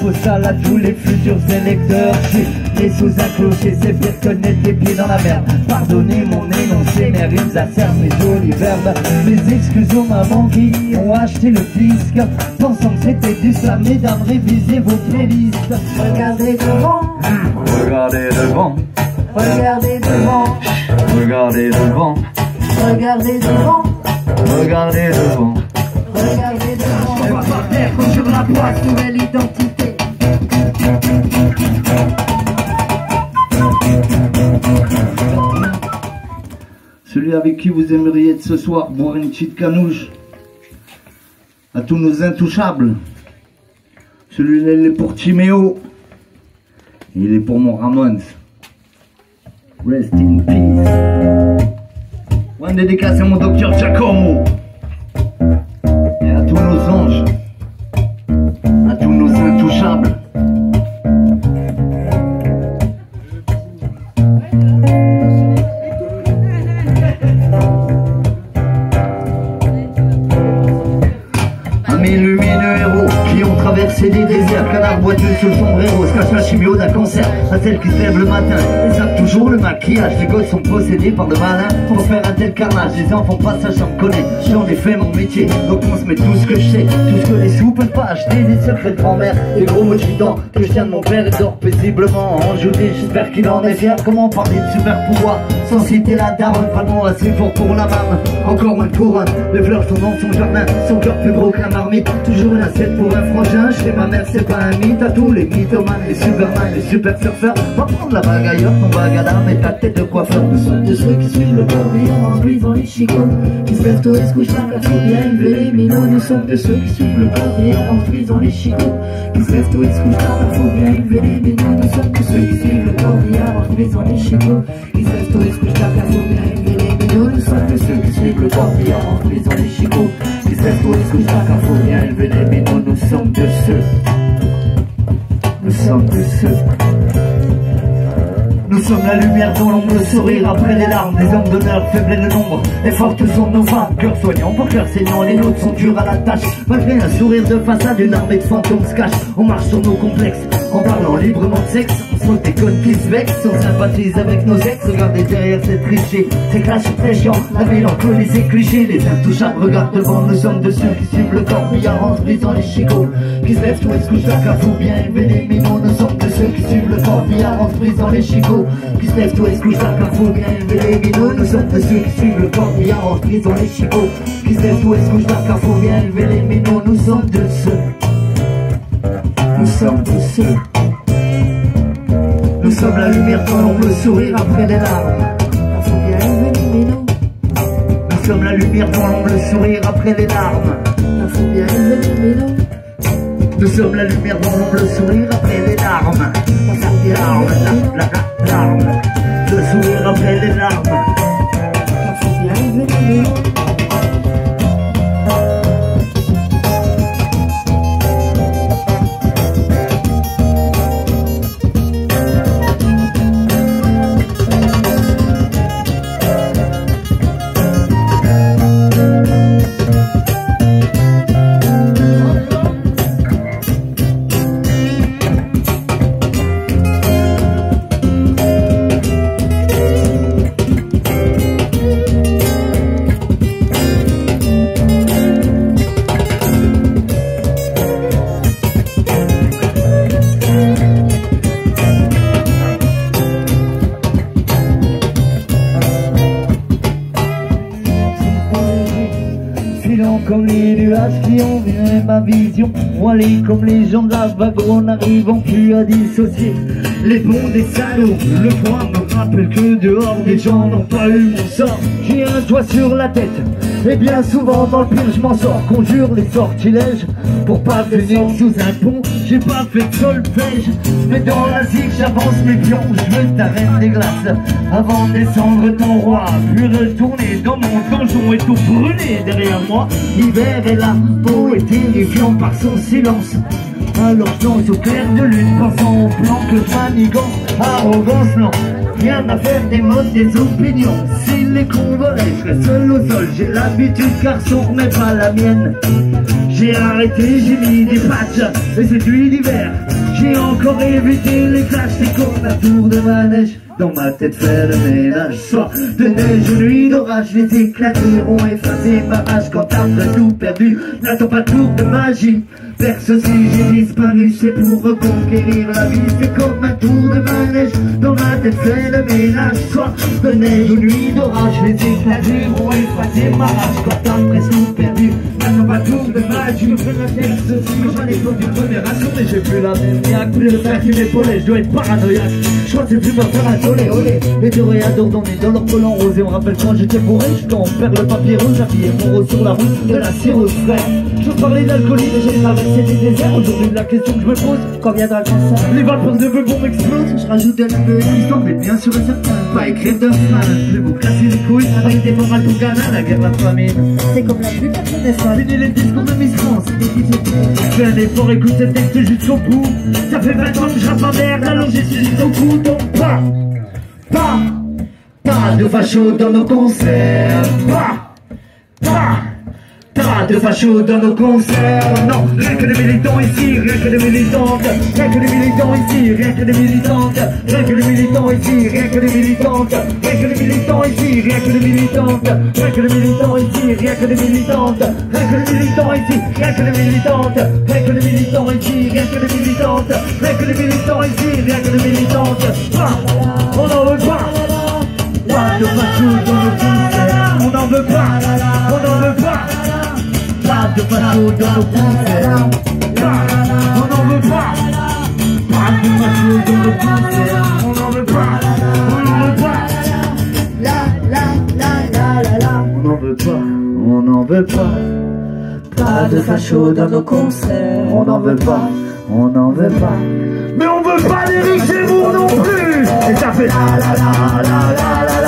faux sale à tous les futurs électeurs. J'suis né sous un clocher, c'est pire que mettre les pieds dans la merde. Pardonnez mon énoncé, mes rimes acerbe, mes jolis verbes. Mes excuses aux mamans qui ont acheté le disque, pensant que c'était du slam. Mesdames, révisez vos playlists. Regardez devant, Regardez devant, regardez devant, regardez devant, regardez devant, regardez devant. regardez devant. On va pas faire comme sur la boîte, nouvelle identité. Celui avec qui vous aimeriez être ce soir, boire une petite canouche. À tous nos intouchables. Celui-là, il est pour Timéo. Il est pour mon Ramones. Rest in peace. One dédicace à mon docteur Giacomo. Et à tous nos anges. À tous nos intouchables. Amis lumineux héros qui ont traversé des déserts, canard boiteux sur le sombrero, se cache la chimio d'un cancer. À celles qui se lèvent le matin, ils savent toujours le maquillage. Les gosses sont possédés par le malin pour faire un tel carnage. Les enfants pas ça, j'en connais, j'en ai fait mon métier. Donc on se met tout ce que je sais, tout ce que les sous peuvent pas acheter. Des secrets de grand-mère, des gros mots de gitans que je tiens de mon père et dort paisiblement enjoué. J'espère qu'il en est fier. Comment parler de super pouvoir sans citer la daronne? Pas de mot assez fort pour la mame, encore moins de couronne. Les fleurs sont dans son jardin, son cœur plus gros qu'un marmite. Toujours une assiette pour un frangin, chez ma mère c'est pas un mythe. À tous les mythomanes, les superman, les super surfeurs, va prendre la bague ailleurs, ton bague à l'âme et ta tête de coiffeur. Nous sommes de ceux qui suivent le tourbillon en brisant les chicots, qui se lèvent tôt et se couchent tard, car faut bien élever les minots. Nous sommes de ceux qui suivent le tourbillon en brisant les chicots, qui se lèvent tôt et se couchent tard, car faut bien élever les minots. Nous sommes de ceux qui suivent le tourbillon en brisant les chicots, qui se lèvent tôt et se couchent tard, car faut bien élever les minots. Nous sommes de ceux qui suivent le tourbillon en brisant les chicots, qui se lèvent tôt et se couchent tard, car faut bien élever les minots. Nous sommes de ceux. Nous sommes de ceux. Nous sommes la lumière dans l'ombre, le sourire après les larmes. Des hommes d'honneur, faibles de nombre, et fortes sont nos femmes. Cœur soignant pour cœur saignant, les nôtres sont durs à la tâche. Malgré un sourire de façade, une armée de fantômes se cache. On marche sur nos complexes, en parlant librement de sexe. On se moque des connes qui se vexent, on sympathise avec nos ex. Regardez derrière cette trichée, c'est clash très chiant. La mélancolie c'est cliché, les intouchables regardent devant. Nous sommes de ceux qui suivent le corbillard en se brisant les chicots, qui se lèvent tout et se couchent là car faut bien élever les minots. Nous sommes de ceux qui suivent le corbillard en se brisant les chicots, qui se lèvent tout et se couchent là car faut bien élever les minots. Nous sommes de ceux qui suivent le corbillard en se brisant les chicots, qui se lèvent tout et se couchent là car faut bien élever les minots. Nous sommes de ceux. Nous sommes de ceux. Nous sommes la lumière dans l'ombre, le sourire après les larmes. Faut bien élever les minots. Nous sommes la lumière dans l'ombre, le sourire après les larmes. Faut bien élever les minots. Nous sommes la lumière dans l'ombre, le sourire après les larmes. Larmes, le sourire après les larmes. Faut bien élever les minots. Comme les nuages qui ont vu ma vision, voilés comme les gens de la wagon, n'arrivant plus à dissocier les bons des salauds. Le froid me rappelle que dehors des gens n'ont pas eu mon sort. J'ai un toit sur la tête et bien souvent dans le pire je m'en sors. Conjure les sortilèges pour pas venir sous un pont. J'ai pas fait de solfège, mais dans la zig j'avance mes pions. Je veux ta reine des glaces avant de descendre ton roi, puis retourner dans mon donjon et tout brûler derrière moi. L'hiver est là, beau et terrifiant par son silence. Alors je danse au clair de lune, pensant au plan que je manigance. Arrogance non, rien à faire des modes, des opinions. Si les cons volaient, je serais seul au sol. J'ai l'habitude garçon, mais pas la mienne. J'ai arrêté, j'ai mis des patchs et c'est lui l'hiver. J'ai encore évité les clashs, c'est comme la tour de manège. Dans ma tête fait le ménage, soir de neige ou nuit d'orage, les éclatés ont effacé ma rage. Quand t'as tout perdu, n'attends pas tour de magie. Perce si j'ai disparu, c'est pour reconquérir la vie. C'est comme un tour de manège, dans ma tête fait le ménage. Soir de neige ou nuit d'orage, les éclatés ont effacé ma rage. Quand t'as presque tout perdu, n'attends pas tour de magie. Perce si j'en ai pas du premier assaut, mais j'ai plus la même niaque. Plus le fer qui m'épaulait, je dois être paranoïaque. Je crois que c'est plus ma faire un olé olé. Les toréadors dans les dollars collants rosés. On rappelle quand j'étais bourré, je t'en perds le papier rouge. J'appuyais mon rose sur la route de la cirrhose frère. Je parlais d'alcoolisme et j'ai traversé des déserts. Aujourd'hui la question que je me pose, quand viendra le cancer? Les vapeurs de bebon m'explosent. Je rajoute de l'histoire, mais bien sûr et certain. Pas écrire de fan, je vais vous casser les couilles avec des morales pour gamin, la guerre, la famine. C'est comme la pluie, personne n'est ça. Fini les discours de Miss France. Fais un effort, écoute ce texte jusqu'au bout. Ça fait 20 ans que je rappe ma merde, alors j'ai su jusqu'au bout. Donc pas de facho dans nos concerts. Pas de facho dans nos concerts. Non, rien que des militants ici, rien que des militantes. Rien que des militants ici, rien que des militantes. Rien que des militants ici, rien que des militantes. Rien que des militants ici, rien que des militantes. Rien que des militants ici, rien que des militantes. Rien que des militants ici, rien que des militantes. Rien que des militants ici, rien que des militantes. Rien que des militants ici, rien que des militantes. On n'en veut pas. Pas de facho dans nos concerts. On n'en veut pas. On n'en veut pas. Pas de facho dans nos concerts. On n'en veut pas. Pas de facho dans nos concerts. On n'en veut pas. On n'en veut pas. On n'en veut pas. On n'en veut pas. Pas de facho dans nos concerts. On n'en veut pas. On n'en veut pas. Mais on veut pas d'Éric Zemmour non plus. Et ça fait la la la la la la.